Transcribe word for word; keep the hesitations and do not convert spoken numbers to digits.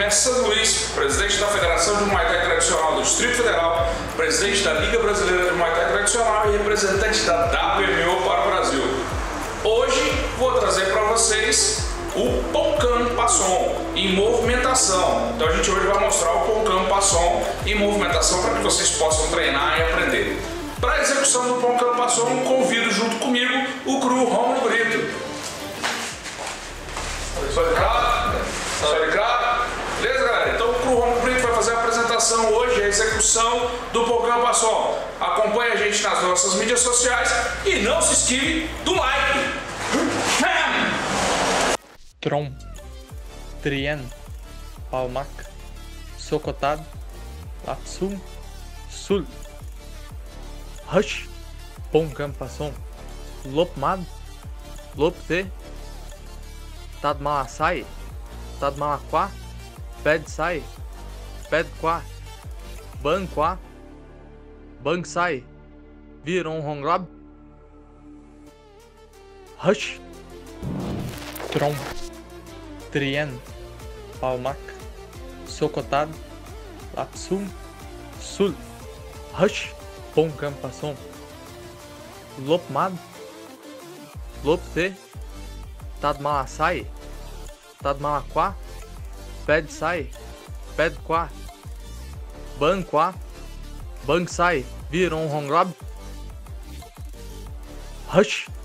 Mestre Luiz, presidente da Federação de Muay Thai Tradicional do Distrito Federal, presidente da Liga Brasileira de Muay Thai Tradicional e representante da W M O para o Brasil. Hoje vou trazer para vocês o Ponkam Passon em movimentação. Então a gente hoje vai mostrar o Ponkam Passon em movimentação para que vocês possam treinar e aprender. Para a execução do Ponkam Passon, convido junto comigo o cru Rômulo Brito. Beleza, galera? Então o cru Rômulo Brito vai fazer a apresentação hoje, a execução do Ponkam Passon. Acompanhe a gente nas nossas mídias sociais e não se esquive do like. Trom, Trien, Palmak, Sokotad, Latsum, Sul, Hush, Ponkam Passon, Lopmad, Lopte, Tadmalasai, Tadmalaqua, Pedsai, Pedqua, Banqua, Bangsai, Viron Hongrab, Hush, Trom, Trien, Palmak, Sokotad, Latsum, Sul, Hush, Ponkam Passon, Lopmad, Lopte, Tadmalasai, Tadmalaqua, Pedsai, Pedqua, Banqua, Bangsai, Viron Hongrab, Hush,